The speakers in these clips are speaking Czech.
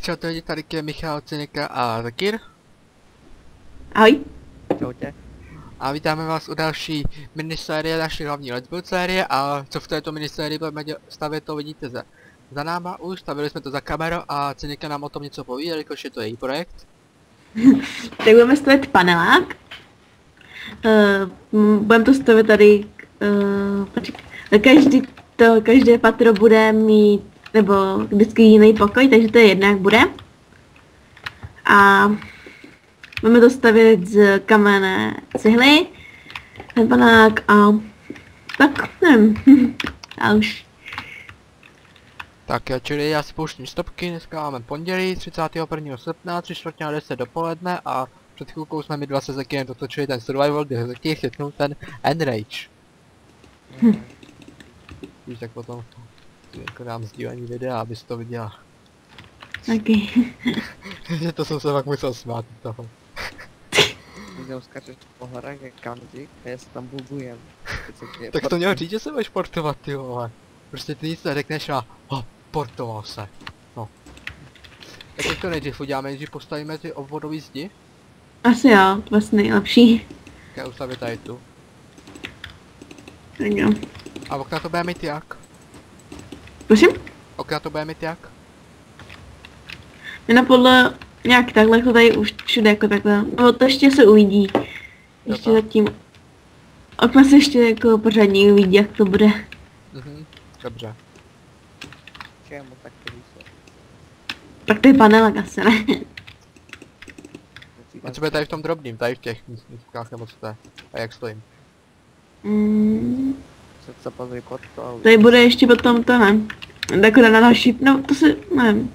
Čau lidi, tady je Michal, Cynika a Zakir. Ahoj. Čaute. A vítáme vás u další minisérie naší hlavní Let's Build série a co v této minisérii budeme stavět, to vidíte za náma už, stavili jsme to za kamerou a Cynika nám o tom něco poví, jelikož je to její projekt. Tak budeme stavět panelák. Budeme to stavět tady, každé patro bude mít, nebo vždycky jiný pokoj, takže to je jedno, jak bude. A budeme to stavět z kamenné cihly, ten panelák a tak, nevím, a už. Tak čili já si pouštím stopky, dneska máme pondělí 31. srpna, 3:45 dopoledne a před chvilkou jsme my dva se Zakirem dotočili ten survival, kde Zakir chytnul ten Enrage. Víš, tak potom jako dám sdílení videa, abys to viděla. Taky. Že to jsem se pak musel smát toho. Když uskačeš po horách jak kamzik a já se tam bugujem. Tak to měl říct, že se budeš portovat, ty vole. Prostě ty nic neřekneš a portoval se. No. Jak to nejdřív uděláme, nejdřív postavíme ty obvodový zdi? Asi jo, to vlastně nejlepší. Já ustavit tady tu. Tak jo. A okna to bude mít jak? Prosím? Okna to bude mít jak? Jenom podle nějak takhle, jako tady už všude jako takhle. No to ještě se uvidí. Ještě Jo, zatím. Okna se ještě jako pořádně uvidí, jak to bude. Dobře. Čemu tak to víš? Tak to je panelek asi, ne? A co bude tady v tom drobným, tady v těch místkách nebo co to je? A jak stojím? Se pozri pod to. Tady bude ještě potom to, ne? Takhle na další, no to se, nevím.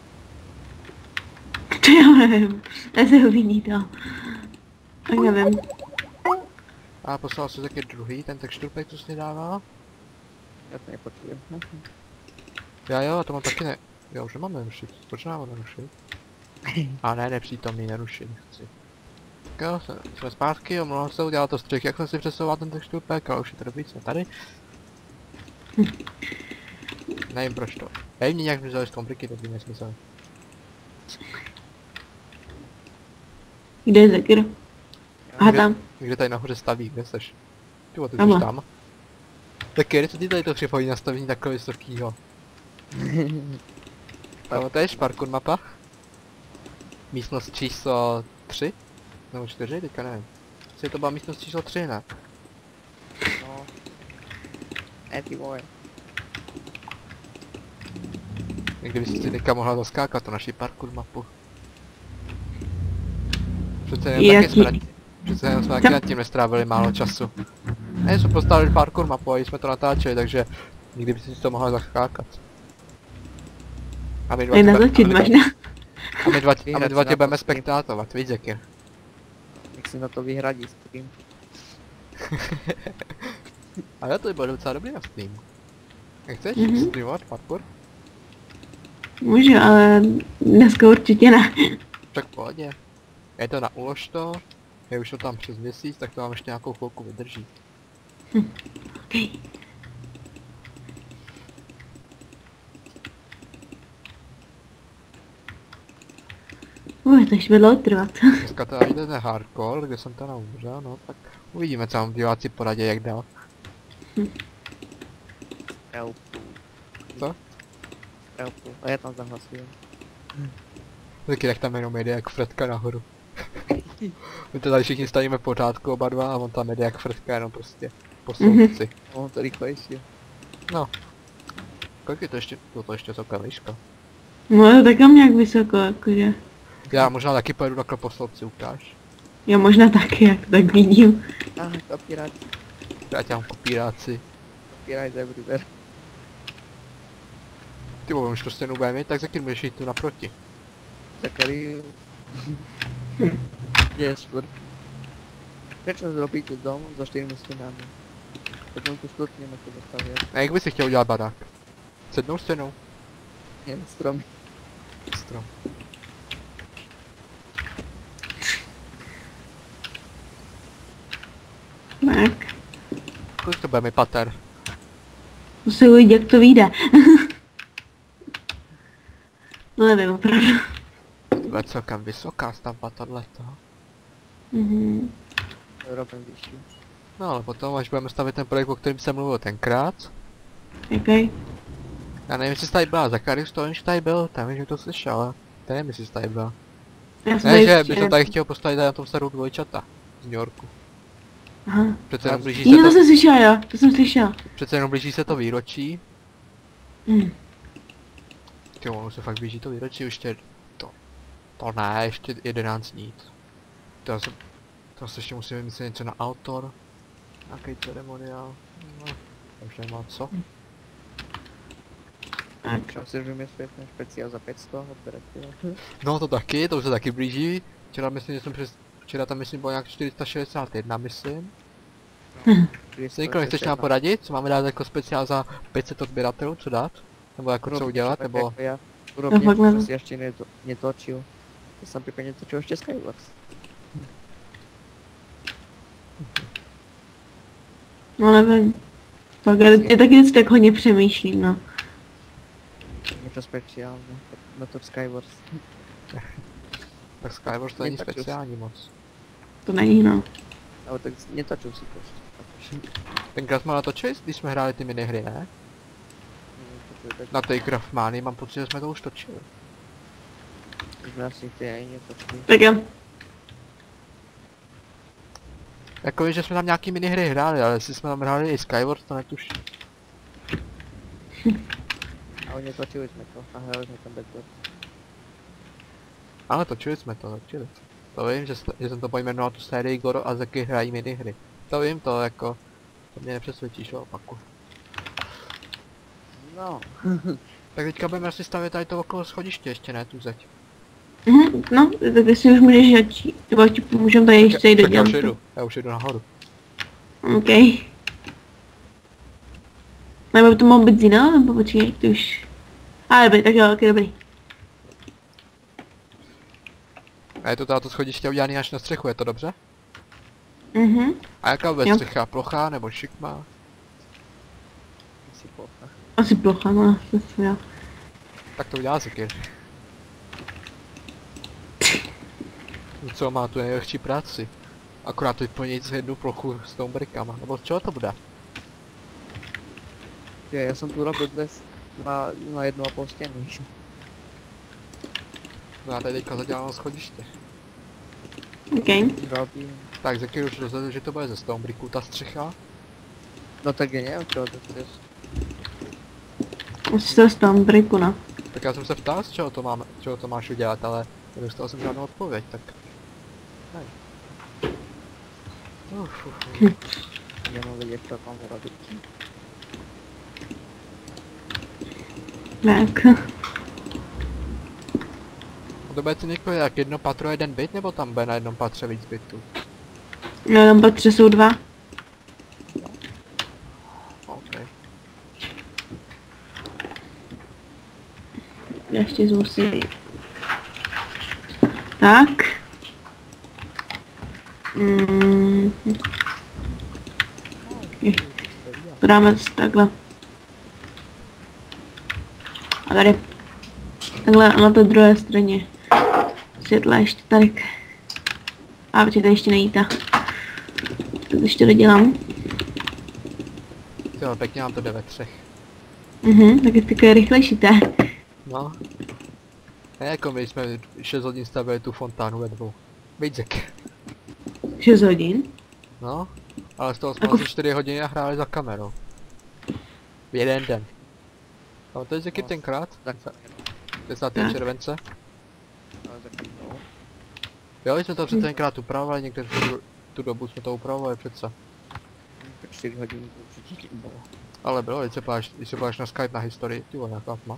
To já nevím, já se uvidí to. Tak nevím. A poslal se taky druhý, ten texturpack, co jsi mi dával? Já to nepotřebuji. Jo, a to mám taky ne... Jo, už nemám nerušit, proč nemám nerušit? A ne, nepřítomný, nerušit, nechci. Tak jo, jsme zpátky, omlouvám se, udělal to střih, jak jsem si přesouval ten texturpack, ale už je to dobrý, jsme tady. Nevím proč to. Hej, mě nějak vzali z kompliky, to by nesmysl. Kde je Zakir? Aha, tam. Kde tady nahoře staví, kde seš? Ty ty Tamhle. jsi tam. Tak co ty tady to připojí nastavení takové vysokýho? To je parkour mapa. Místnost číslo 3? Nebo 4, teďka nevím. Asi to byla místnost číslo 3, ne? No. Ty vole. Někdy by si teďka mohla zaskákat tu naši parkour mapu. Přece jenom taky jsme přece jenom jsme taky nad tím nestrávili málo času. Ne, jsme postavili parkour mapu a jsme to natáčeli, takže nikdy by si to mohla zaskákat. A my dva Natočit možná. A my dva tě budeme spektátovat, víš Zakir? Jak si na to vyhradí stream. A jo, to by bylo docela dobrý na stream. Jak chceš streamovat parkour? Můžu, ale dneska určitě ne. Tak v pohodě. Je to na ulož to, je už to tam přes měsíc, tak to vám ještě nějakou chvilku vydrží. Okay. To ještě bylo trvat. Dneska teda jde ten hardcore, kde jsem teda umřel, no tak uvidíme, co vám diváci poradí, jak dál. Elpu. Co? Elpu. A já tam zahlasujem. Taky tak tam jenom jde jak Fredka nahoru. My to tady všichni stavíme v pořádku oba dva a on tam jde jak Fredka, jenom prostě po soudci. On to rychlejší. No. Kolik je to ještě? To ještě celkem výška. No tak tam nějak vysoko, jakože. Já možná taky pojedu takhle po soudci, ukáž. Já možná taky, jak to tak vidím. Kopírať. Já tě mám kopíráci. Kopírať everywhere. Ty vole, už to stěnu bude mít, tak Zakir můžeš jít tu naproti. Zakari. Kde je čtvrt? Prečo zrobíte dom za 4 stěnami? Potom tu čtvrtněme to dostavět. A jak bys si chtěl udělat barák? S jednou stěnou? Jen stromy. Strom. Tak. Kolik to bude mi pater? Musím uvidět, jak to vyjde. To nevím opravdu. To je celkem vysoká stavba tohleto. Mhm. Robím vyšší. No ale potom, až budeme stavit ten projekt, o kterém jsem mluvil tenkrát. Jaký? Já nevím, jestli jsi tady byla, Zakarius to vím, že tady byl, tam vím, že to slyšel, ale to nevím, jestli jsi tady byla. Já jsem Ne, tady že ještě- by to tady chtěl postavit tady na tom starou dvojčata z New Yorku. Aha. Přece jenom blíží Jo, se to to, jsem slyšela, jo. To jsem slyšela. přece jenom blíží se to výročí. Hm. Jo, ono se fakt blíží to výročí, ještě to ne, ještě 11 dní. To se ještě musím vymyslet něco na autor. Nějaký ceremoniál. No, už nemá co. Tak. Já si vymyslím ten speciál za 500 operativně. No to taky, to už se taky blíží. Včera tam myslím bylo nějak 461, myslím. Nikdo nechceš nám poradit, co máme dát jako speciál za 500 odběratelů, co dát? Nebo jako co udělat, nebo... Já fakt urobím, nevím. co si ještě netočil. Já jsem případně točil ještě Skywars. No nevím. Tak já taky vždycky tak hodně přemýšlím, no. Něco speciálně. Na to Skywars. Tak Skywars to není Netačil speciální moc. To není, no. Ale tak netočil si prostě. Tenkrát jsme natočili, když jsme hráli ty minihry, ne? Na té Craftmany mám pocit, že jsme to už točili. Jsme asi ty ani netočili. Tak jo. Jako víš, že jsme tam nějaký minihry hráli, ale jestli jsme tam hráli i Skywars, to netuším. Ale netočili jsme to a hráli jsme tam Backward. Ale točili jsme to. To vím, že jsem to pojmenoval tu sérii Goro a Zeki hrají minihry. To vím, to jako... To mě nepřesvědčíš, opaku. No. Tak teďka budeme asi stavět tady to okolo schodiště ještě, ne tu zeď. Mhm, no, tak jestli už můžeš začít. Nebo ti můžeme tady ještě jít Tak dodělat. já už jedu nahoru. OK. Nebo to mohlo být zina, nebo počkej, ty už... Ale dobrý, tak jo, ok, dobrý. A je to tato schodiště udělaný až na střechu, je to dobře? Mhm, A jaká bude Jo. střecha? Plochá nebo šikmá? Asi plocha. asi plocha, no, to jo. Tak to udělá Zekir. Co má tu nejlehčí práci? Akorát vyplnit jednu plochu s tou brikama, nebo z čeho to bude? Já jsem tu robil dnes na 1,5 stěny. No já tady teďka zadělám schodiště. OK. Robím. Tak Zekir už rozhodl, že to bude ze Stone Bricku ta střecha. No tak já nevím, čeho to chceš. Asi to stám briku, no. Tak já jsem se ptal, z čeho to máš udělat, ale nedostal jsem žádnou odpověď, tak... Ne. Nemám vědět, co tam robit. Tak. To bude to někoho jak jedno patro, jeden byt, nebo tam bude na jednom patře víc bytů? No, tam patře jsou dva. OK. Já ještě zmusím. Tak. To dáme takhle. A tady. Takhle na té druhé straně. Světla ještě tady. A počkej, tady ještě nejít ta. Tak ještě dodělám. Jo, pěkně nám to jde ve třech. Tak je takové rychlejší, to. No. Ne jako my jsme 6 hodin stavili tu fontánu ve dvou. Víc Zekir. 6 hodin. No. Ale z toho jsme Jako- asi 4 hodiny a hráli za kamerou. V jeden den. No to je Zekir tenkrát? Tak 10. Tak. července. ale tak no. Jo, jsme to přece tenkrát upravovali, někde tu dobu jsme to upravovali přece. 4 hodiny to určitě bylo. Ale bylo, když se podíváš na Skype na historii, ty vole, nějaká tma.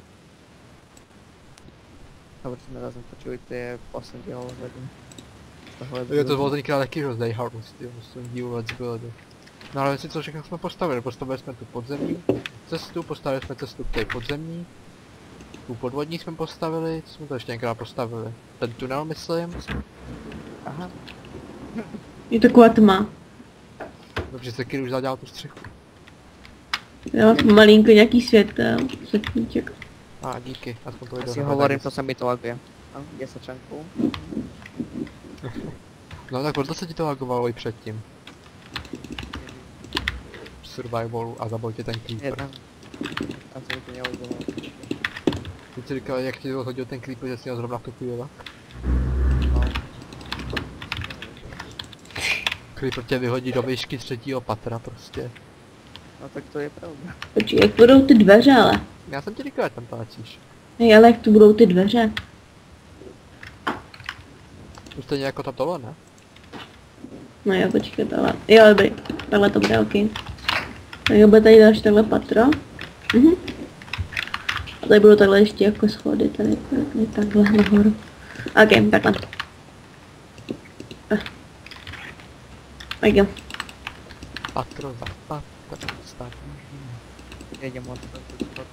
A protože jsme razem točili, to je 8 hodin. Jo, to bylo tenkrát taky hrozný harmost, jo, musím dívat z bylo. No ale si co všechno jsme postavili, postavili jsme tu podzemní cestu, postavili jsme cestu k té podzemní. Tu podvodní jsme postavili, co jsme to ještě některá postavili? Ten tunel myslím. Aha. Je taková tma. Dobře, se Kiri už zadělal tu střechu. Jo, malinko nějaký světel. Světníček. A díky, aspoň to Já jde si dohromady. hovorím, to se mi to laguje. A, 10 čanků. No tak proto se ti to lagovalo i předtím. V survivalu a zabil tě ten creeper. Jedna. A se mi to nelagovalo. Ty jsi říkal, jak ti hodil ten creeper, že jsi měl zrovna v tu chvíli. No. Creeper tě vyhodí do výšky 3. patra prostě. No tak to je pravda. Počkej, jak budou ty dveře ale? Já jsem ti říkal, ať tam táčíš. Hej, ale jak tu budou ty dveře? Už stejně jako ta tohle, ne? No jo, počkej, tohle. Jo, dobrý. Tohle to bude ok. Tak jo, bude tady další takhle patro. A tady budou takhle ještě jako schody, tady takhle nahoru. Ok, takhle. Tak jo. Patro za patro, státní. Jedem od toho.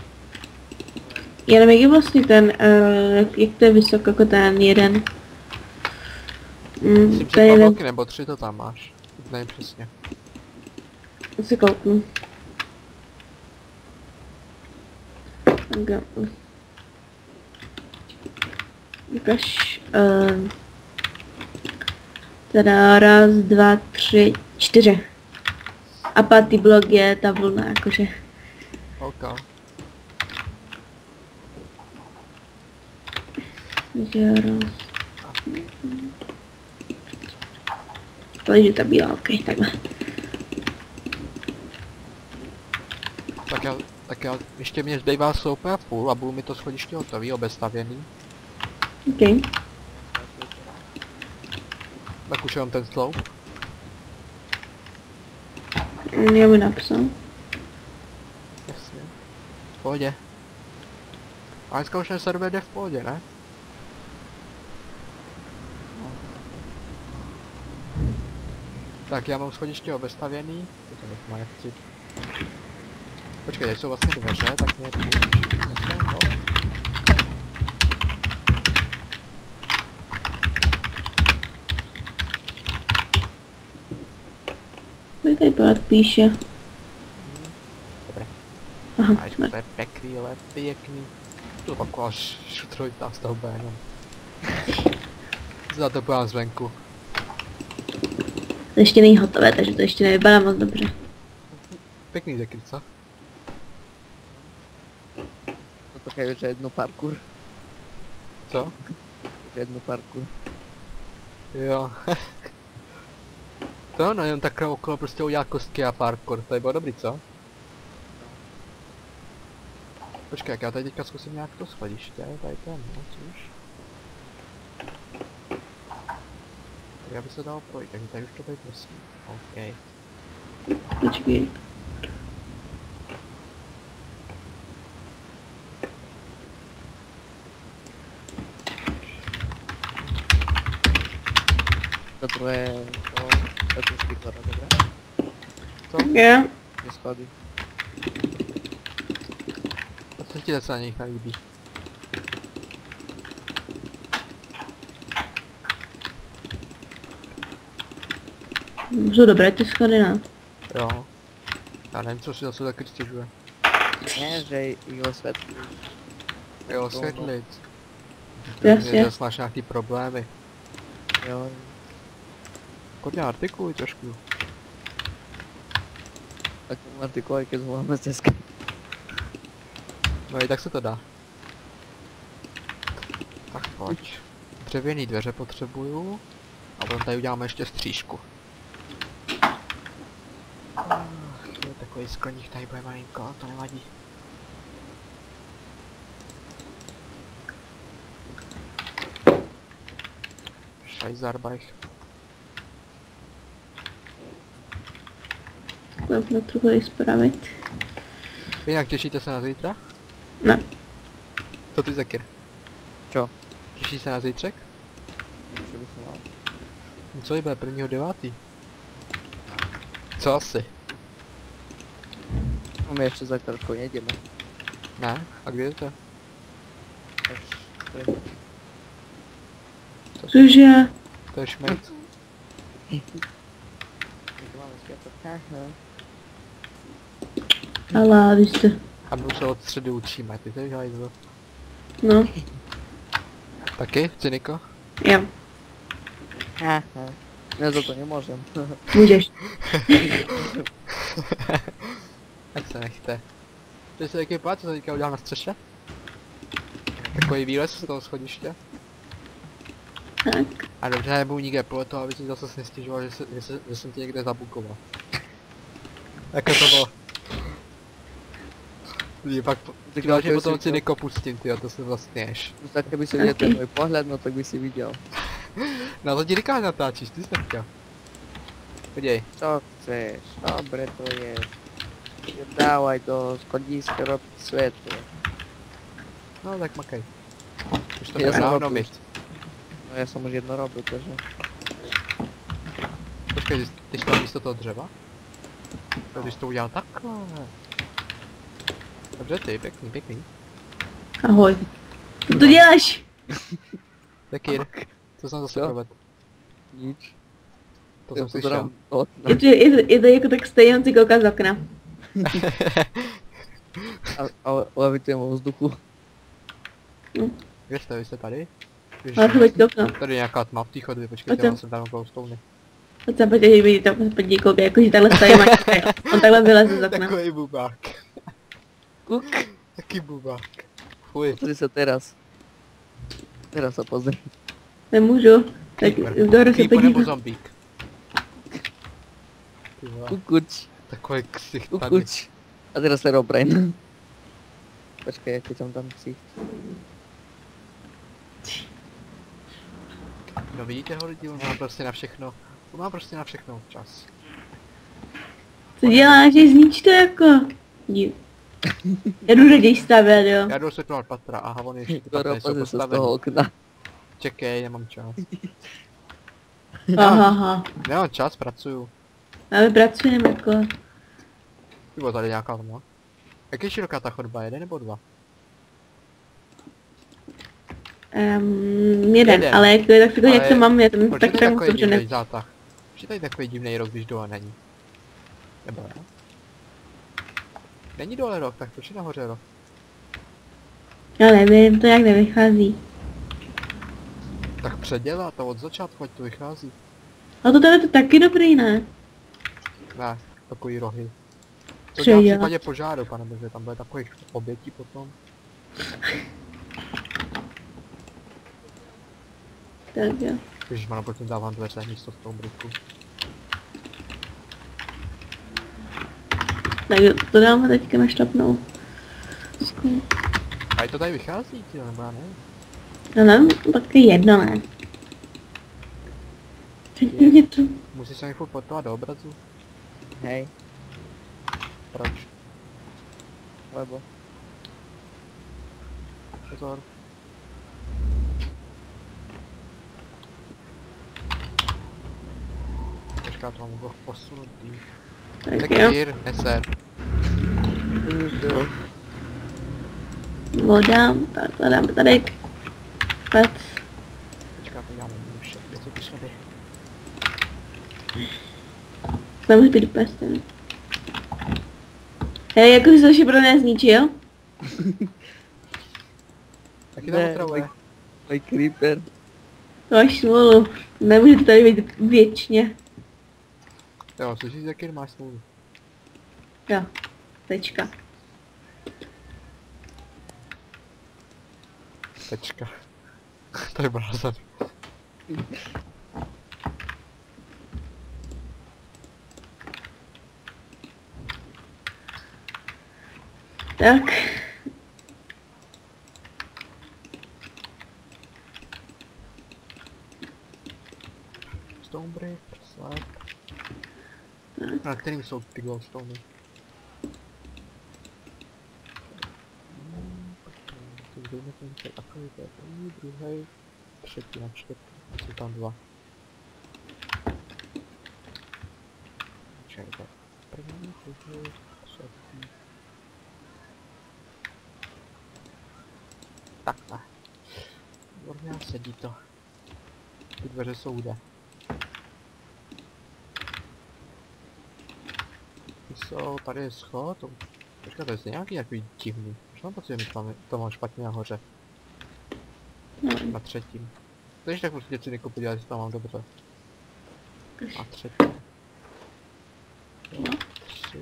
Já nevím, jak je vlastně ten, jak to je vysoko jako ten jeden. Myslím, že To je 2 jeden, bloky nebo 3 to tam máš. Nevím přesně. si kouknu. Tak jo. Ukaž, teda 1, 2, 3, 4. A 5. blok je ta vlna, jakože. OK. Takže takže ta bílá, ok, takhle. Tak já ještě mě zbývá sloupy a půl a budu mi to schodiště hotový, obestavěný. Ok. Tak už jenom ten sloup. Já mi napsal. Jasně. V pohodě. A dneska už ten server jde v pohodě, ne? Tak já mám schodiště obestavěný. To nechci nechci. Počkej, tady jsou vlastně dveře, tak mě no. Tady pořád píše. Dobré. Aha, A ještě to je pěkný, ale pěkný. To je taková šutrojitá stavba jenom. Za to pojám zvenku. to ještě není hotové, takže to ještě nevypadá moc dobře. Pěkný dekry, co? To také už je jedno parkour. Co? Už je jedno parkour. Jo. To no, jenom takhle okolo prostě udělá kostky a parkour, to je bylo dobrý, co? Počkej, jak já tady teďka zkusím nějak to schodiště, tady ten, no, co už? Tak aby se dalo projít, takže tady už to být musí. OK. Počkej. To druhé, to trošku vypadá dobré. Co? Jo. Ty schody. A co ti se na nich nelíbí? Jsou dobré ty schody, no. Jo. Já nevím, co si zase taky stěžuje. Ne, že jí osvětlí. Jo, osvětlit. Jasně. Zase máš nějaký problémy. Jo. Kodně artikuluj trošku. Tak tomu artikulaci, keď zvoláme z deska. No i tak se to dá. Tak pojď. Dřevěný dveře potřebuju. A potom tady uděláme ještě střížku. Jo, takový skleník tady bude malinko, ale to nevadí. Scheißarbeit. Takhle to trochu spravit. Vy jak těšíte se na zítra? Ne. Co ty Zekir? Čo? Těšíš se na zítřek? Čo bych mal? No co jde, 1.9. Co asi? No my ještě za trošku nejdeme. Ne? A kdy je to? Až to je... Cože? To je šmejc. To máme světlo. Aha. Ale vy jste... A my už se od středy učíme, ty jsi hajzl. No, Taky, Cyniko? jo, Ja za to nie możem. můžeš. Ať se nechte. Ty se jaký plát, co se teďka udělal na střeše? Takový výlez z toho schodiště? Tak, A dobře, nebudu nikde podle toho, aby si zase nestěžoval, že jsem tě někde zabukoval. Jako to bylo. Lidi, pak že potom Cyniko pustím, tyjo, to se zasněš. Tak keby si viděl ten môj pohľad, no tak by si videl. No to ti říkáš natáčíš, ty jsi nechtěl. Podívej. Co chceš? Dobre to je. Dávaj do schodiska, rob svetlo. No tak makaj. Už to Ja som nedávno robil. myť. No ja som už jedno robil, takže... Počkej, ty jsi tam místo toho dřeva? To když to udělal takhle. Dobře ty, pěkný, pěkný. ahoj. Co to děláš? Taky, co jsem zase Co? provedl? Nič. To Ja jsem slyšel. pozerám do okna. Je to jako tak stejně, on si kouká z okna. A levitujem vo vzduchu. Věřte, vy jste tady? Ale to pojď do okna. Tady je nějaká tma v té chodbě, počkejte, Pojď já jsem tam okolo stouny. Pojď sem, pojď, že tam podívej, kouká, jakože takhle stojí Matěj. On takhle vyleze z okna. Takový bubák. Kuk, Taký bubák. Fuj. pozri sa teraz. Teraz sa pozri. Nemůžu. Tak Doro se Creeper nebo podívá. zombík? Ty vole, Kukuč, takový ksich tady. kukuč. A teraz Herobrine. Počkaj, ja keď som tam ksich. No vidíte ho lidi, on má prostě na všechno. On má prostě na všechno čas. Co děláš, že znič to jako? Div. Já jdu raději stavět, jo. Já jdu osvětlovat patra, aha, on je ještě Doro, patra jsou pozri sa z toho postavený. okna. Čekej, nemám čas. Aha. Nemám čas, pracuju. A my pracujeme jako. Ty bylo tady nějaká tma. Jak je široká ta chodba, jeden nebo dva? Jeden, ale jak to je tak jak to mám, je tam Proč tak je to tak moc takový dobře ne. divný zátah? Proč je tady takový divný rok, když dole není? Nebo ne? Není dole rok, tak proč je nahoře rok? Já nevím, to jak nevychází. Tak předělat to od začátku, ať to vychází. A to tady je to taky dobrý, ne? Ne, takový rohy. To dělá v Předělat. případě požáru, pane bože, tam bude takových obětí potom. Tak jo. Ježišmano, proč mi dávám dveře místo v tom briku. Tak jo, to dáme teďka našlapnou. A je to tady vychází, ty nebo já ne? No nevím, tak je jedno, ne? Řekni mě to. Musíš se mi furt podpovat do obrazu? Hej, Proč? lebo. Pozor. Počká, to mám ho posunutý. Tak Tak jo. Kír, neser. Voda, takhle dáme tady. Pec. Počká, to děláme jednoduše, kde jsou ty schody? To může být pec, ten. Hej, jako jsi to ještě pro nás zničil? Taky tam Ne, otravuje. Môj creeper. To máš smůlu. Nemůže to tady být věčně. Jo, slyšíš, jaký máš smůlu. Jo. Tečka. Tečka. To je blázen. Tak. Stonebreak, slab. Na kterým jsou ty glowstony? Tak dejme ten se takový, to je první, druhý, třetí a čtvrtý. Jsou tam dva. Čekaj, první, druhý, třetí. Takhle. Výborně, sedí to. Ty dveře jsou kde? Ty jsou, tady je schod, Počkej, to je nějaký divný. Už mám pocit, že to mám špatně nahoře. No, Na třetím. Takže tak prostě si někdo podívat, jestli to mám dobře. Už. A třetí. No. 3.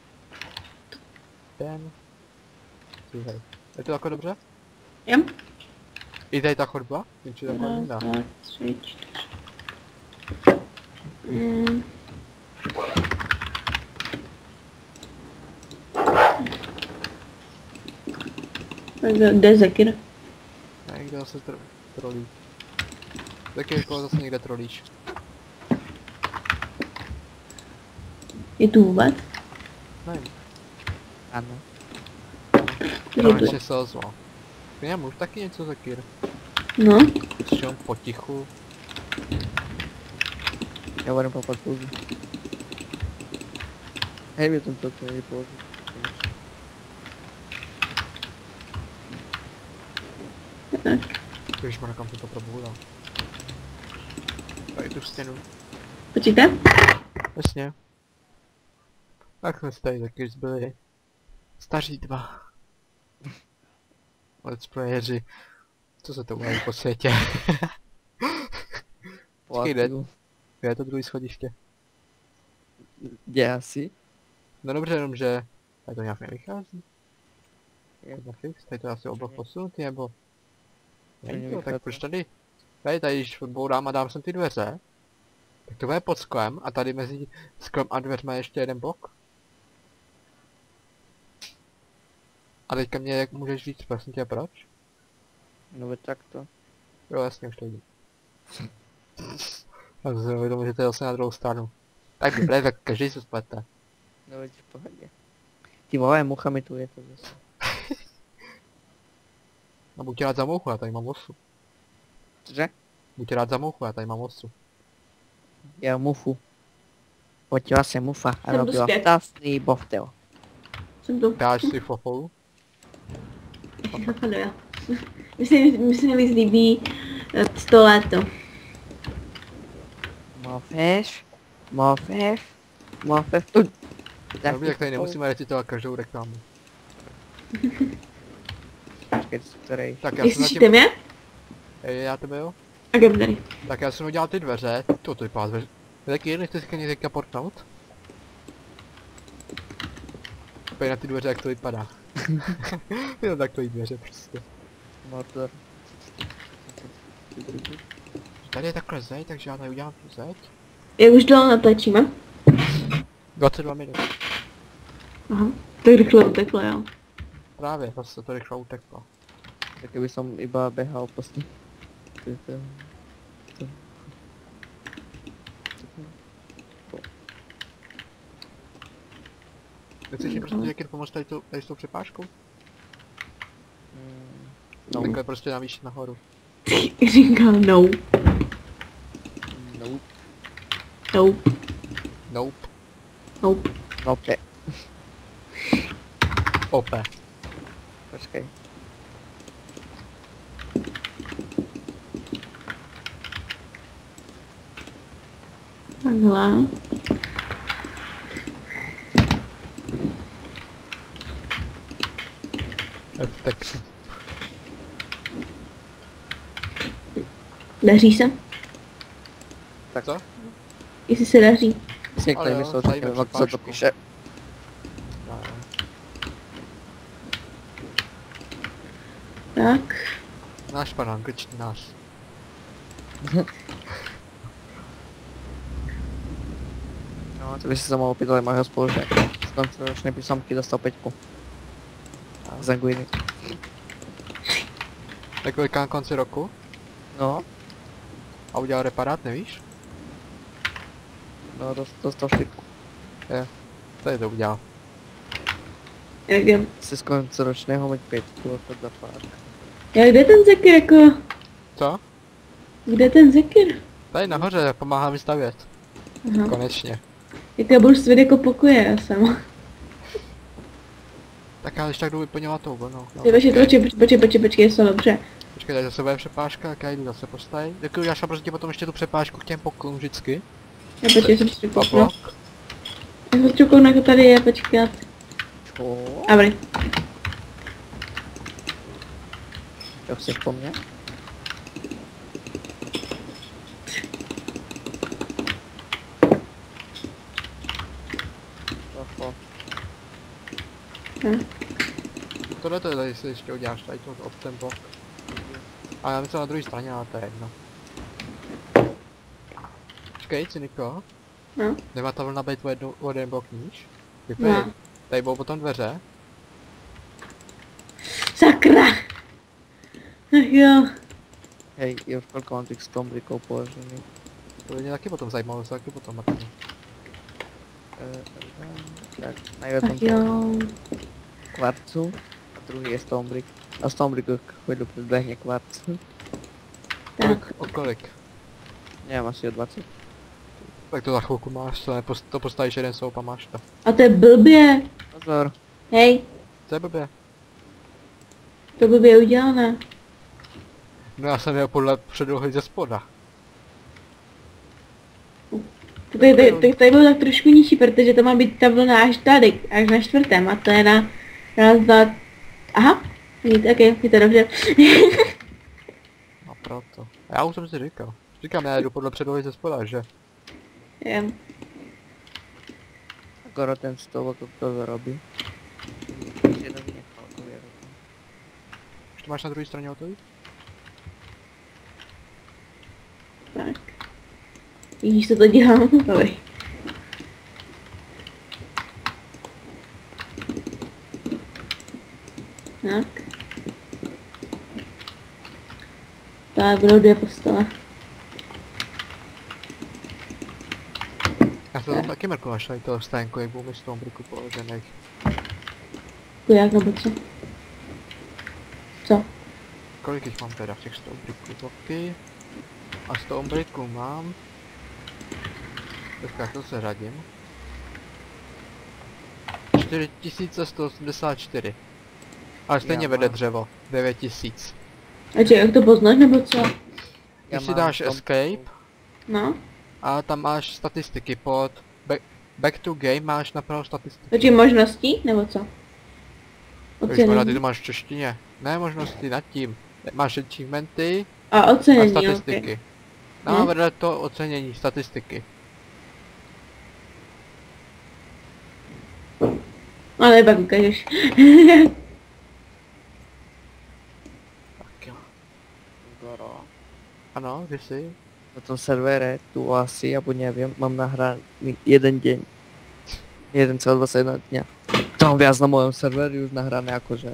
Ten. Hej. Je to jako dobře? Jo? I tady ta chodba? Či taková Raz, jiná? dva, tři, čtyři. Mm. Tak kde je Zekir? Někde zase trolí. Tak jako zase někde trolíš. Je tu vůbec? Nevím. Ano. Je tu. Konečně se ozval. Já můžu taky něco Zekir. No, Šel potichu. Já budem papat pouze. Hej, mě to je pouze. tak. Když má kam to probudá. Tady tu stěnu. Počíte? Jasně. Tak jsme si tady taky zbyli. Staří dva. Let's playeři. Co se to udělá po světě? Počkej, kde je to druhý schodiště? Kde asi? No dobře, jenom že... Tady to nějak nevychází. Je. Nefix, tady to je asi oblak posunutý, nebo... Není to, nevychází. tak proč tady? Tady, když odbourám a dám sem ty dveře, tak to bude pod sklem a tady mezi sklem a dveřma je ještě jeden blok. A teďka mě jak můžeš říct, prosím tě, proč? No tak to. Jo, jasně, už to vidím. Tak se uvědomuji, že to je zase na druhou stranu. Tak dobré, tak každý se splete. No veď v pohodě. Ty vole, mucha mi tu je to zase. No buď rád za mouchu, já tady mám osu. Cože? Buď rád za mouchu, já tady mám osu. Já mufu. Potila se mufa a Jsem tu robila zpět. vtásný boftel. Jsem tu. Dáš si fofolu? Napadlo. Mně se nejvíc líbí to léto. Mofeš. Mofeš. Mofeš. Dobrý, tak tady nemusíme recitovat každou reklamu. Počkej, který? Tak já jsem Slyšíte zatím... mě? Já tebe jo? A kde tady? Tak já jsem udělal ty dveře. To vypadá dveře. Taky jen nechci si teďka portnout? Pojď na ty dveře, jak to vypadá. Jo, takový dveře prostě. Motor. Tady je takhle zeď, takže já tady udělám tu zeď. Jak už dlouho natáčíme? 22 minut. Aha. Tak rychle uteklo, jo. Právě, zase to rychle uteklo. Tak by som iba behal po sní. Nechceš mi prostě někdy pomoct tady s tou přepážkou? No. Takhle prostě navýšit nahoru. Říkal no. Nope. Nope. Nope. Nope. Nope. Ope. Počkej. Takhle. Tak. Daří se? Tak Co? Jestli se daří. si Ale některý jo, myslel, tady že ve co to přepážku. píše. No, no. Tak. Náš pan angličtí náš. No, to by si sa mal opýtať mojho spolužiaka. Z koncoročnej písomky dostal 5. Z angliny. Tak koliká na konci roku? No, A udělal reparát, nevíš? no dostal 4. Tady to udělal. Jak je? Si z koncoročného mať 5, to za pár. Jak kde ten Zekir jako? Co? Kde ten Zekir? Tady nahoře pomáhá mi stavět. Aha. Konečně. Jak já budu svět jako pokoje, já sama. Tak já když tak jdu vyplňovat tou vlnou. No. Počkej, jsou dobře. Počkej, tady zase bude přepážka, tak já jdu zase postavit. Děkuji, já šel prostě potom ještě tu přepážku k těm poklům vždycky. Já počkej, jsem si A kouknu. blok. Já se kouknu, jako tady je, počkat. Dobrý. Jo, chceš po mně? Oho. Tohle to je tady si ještě uděláš, tady to od ten blok. A já myslím na druhé straně, ale to je jedno. Počkej, Cyniko, No. nemá ta vlna být o jeden blok níž? No. Tady budou potom dveře. Sakra! Ach jo. Hej, já už kolik mám těch stombriků položených. To by mě taky potom zajímalo, to taky potom Martin. Tak, na jednom Ach jo. kvarcu a druhý je stombrik. A stombrik chvíli předběhne kvarcu. Tak. O kolik? Nevím, asi o 20. Tak to za chvilku máš, to postavíš jeden soup a máš to. A to je blbě. Pozor. Hej, To je blbě. to je blbě udělané. No já jsem jel podle předlohy ze spoda. Tady bylo tak trošku nižší, protože to má být ta vlna až tady, až na čtvrtém a to je na raz, dva... Aha, ok, je to dobře. No proto. Já už jsem si říkal. Říkám, já jedu podle předlohy ze spoda, že? Jem. Skoro ten stovok to zarobí. Ještě to vynechal, to věru. Už to máš na druhé straně hotový? Tak. Vidíš, co to dělám? Dobrý. Tak. Tak, budou 2 postele. Já se tam taky mrknu, až tady to stánko, jak budu mi z toho briku položených. Jak nebo co? Co? Kolik jich mám teda v těch stoumbriků? Bloky. A stoumbriků mám... Teďka to se řadím. 4184. Ale stejně Já vede mám. dřevo. 9000. A či, jak to poznáš nebo co? Když si dáš escape No? a tam máš statistiky pod back to game máš napravo statistiky. Takže možností nebo co? Ježišmarja, ty to Ocenění. máš v češtině. Ne možnosti nad tím. Máš achievementy A a ocenění, statistiky. ok. No a vedle to ocenění, statistiky. Ale pak ukážeš. Tak jo. Goro. Ano, kde jsi? Na tom servere, tu asi, alebo neviem, mám nahraný jeden deň. 1,21 dňa. To mám viac na mojom serveri už nahrané akože.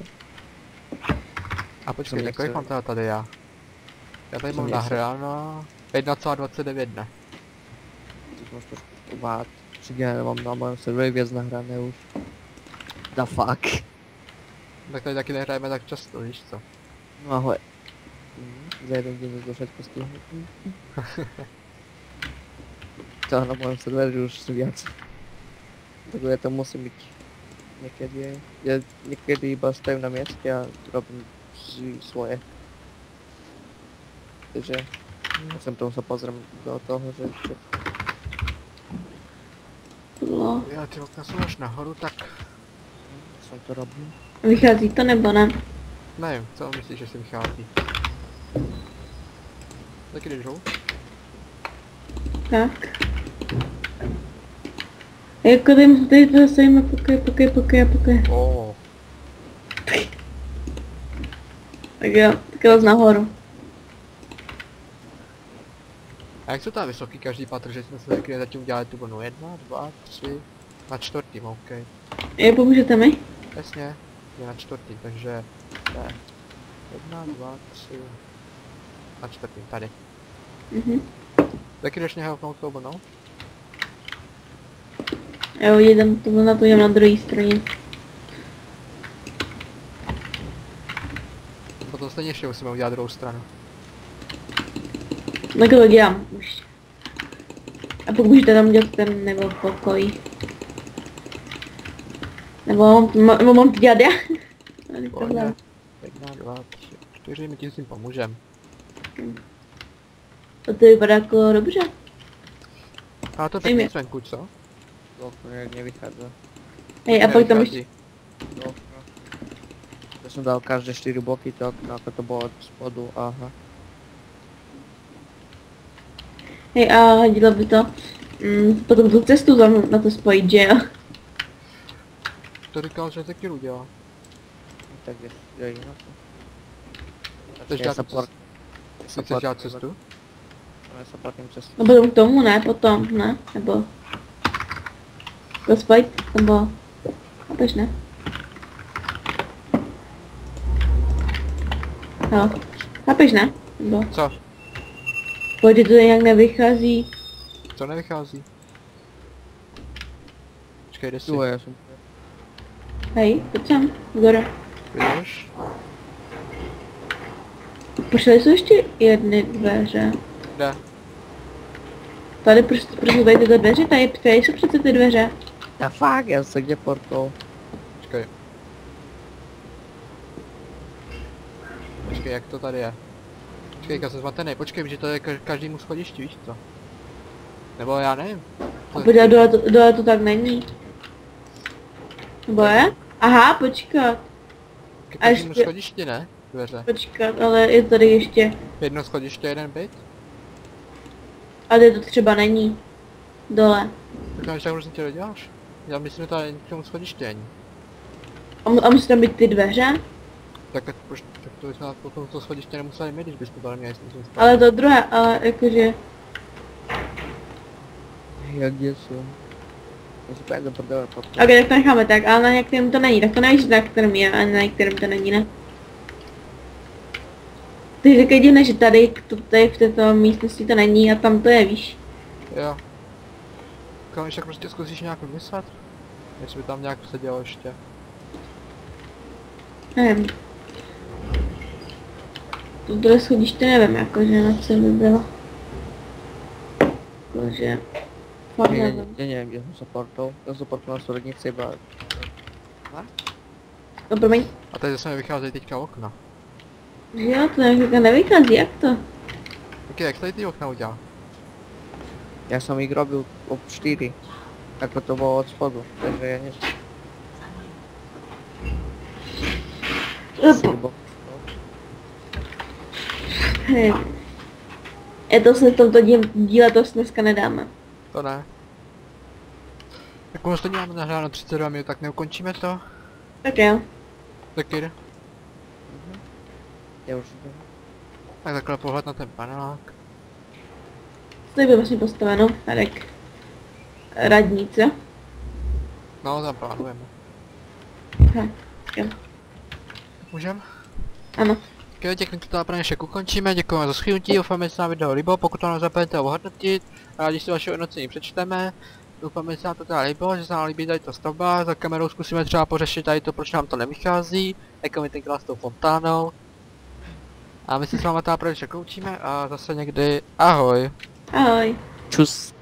A počkej, Jsem kolik nechce- mám teda tady já? Já tady Jsem mám nechce- nahráno 1,29 dne. To máš trošku bát. Však ja mám na mojom serveri viac nahrané už. The fuck. Tak tady taky nehrajeme tak často, víš co? No ahoj. Za jeden deň už to všetko stihnu. To na mojom serveri už sú viac. Takže ja to musím byť niekedy. Ja niekedy iba stojím na mieste a robím svoje. Takže sem tomu sa pozriem do toho, že čo No. Já ty okna jsou až nahoru, tak som to robil. Vychází to nebo ne? nevím, co myslíš, že si vychází? Taky jdeš dolů? Tak. Jako tady to zase jim pokoj. Oh. Tak jo, tak jo, nahoru. A jak jsou tam vysoký každý patr, že jsme se taky zatím udělali tu vlnu? 1, 2, 3, na čtvrtým, OK. Je, pomůžete mi? Jasně, je na čtvrtým, takže to je 1, 2, 3, na čtvrtým, tady. Mhm. Taky jdeš mě helpnout tou vlnou? Jo, jedem to na to, jdem na druhé straně. Potom stejně ještě musíme udělat druhou stranu. Tak to dělám už. A pokud můžete tam dělat ten nebo pokoj. Nebo mám to dělat já? Tady Pohodě. tohle. 1, 2, 3, 4, my tím s tím pomůžem. To vypadá jako dobře. A to Dej mi. pěkný zvenku, co? To nejak nevychádza. Hej, a pak tam ještě... Nevychází. jsem dal každé 4 bloky, to jako to bylo od spodu, aha. Hej, a hodilo by to potom tu cestu tam na to spojit, že jo? To říkal, že taky udělá. Tak je na to. Chceš Já dělat support. Chceš dělat cestu? Já supportím cestu. No potom k tomu, ne? Potom, ne? Nebo... To spojit? Nebo... Chápeš, ne? Jo. Chápeš, ne? Nebo... Co? Pojď, to nějak nevychází. To nevychází. Počkej, kde jsi? Jo, já jsem. Hej, pojď sem, Zora. Vidíš? Pošli jsou ještě jedny dveře. Kde? Tady prostě tady tyto dveře, tady jsou přece ty dveře. Ja fakt, já se kde portou. Počkej. Počkej, jak to tady je? Počkej, já jsem zmatený, počkej, že to je každému schodišti, víš co? Nebo já nevím. A pojď, dole to tak není. Nebo je? Aha, počkat, K A každému ještě- schodišti, ne? Dveře. počkat, ale je tady ještě. Jedno schodiště, jeden byt? Ale to třeba není. Dole. Tak máš tak různě to děláš? Já myslím, že to ani k tomu schodiště ani. A musí tam být ty dveře? Tak proč, tak to bychom potom to schodiště nemuseli mít, když bychom to měli s tím Ale to druhé, ale jakože... Já kde jsem? Já si pojď do prdele portou. Ok, tak to necháme tak, ale na některém to není, tak to nevíš, na kterém je, a na některém to není, ne? To je také divné, že tady v této místnosti to není a tam to je, víš? Jo. Když tak prostě zkusíš nějak vymyslet? Jestli by tam nějak sedělo ještě. Nevím. To bude schodiště, nevím, jakože na co by bylo. Jakože... Fakt nevím. Já nevím, kde jsem supportou. Já supportu na sorodnici, iba... No promiň. A tady zase mi vycházejí teďka okna. Že jo, to nějak nevychází, jak to? Ok, jak tady ty okna udělal? Já jsem jich robil o 4. Jako to bylo od spodu, takže já nevím. Nevím. Je to se v tomto díle to dneska nedáme. To ne. Tak ono stejně máme nahráno 32 minut, tak neukončíme to? Tak jo. Taky jde. Já už jdu. Tak takhle pohled na ten panelák. Tady bylo vlastně postaveno, Radek. Radnice. No, tam plánujeme. Jo. Můžem? Ano. Ok, děkuji, to pro dnešek ukončíme, děkujeme za shlédnutí, doufáme, že se nám video líbilo, pokud to nezapomeňte ohodnotit, rádi si vaše hodnocení přečteme, doufáme, že se nám to teda líbilo, že se nám líbí tady ta stavba, za kamerou zkusíme třeba pořešit tady to, proč nám to nevychází, jako mi tenkrát s tou fontánou. A my se s váma teda pro dnešek loučíme a zase někdy ahoj. Ahoj. Čus.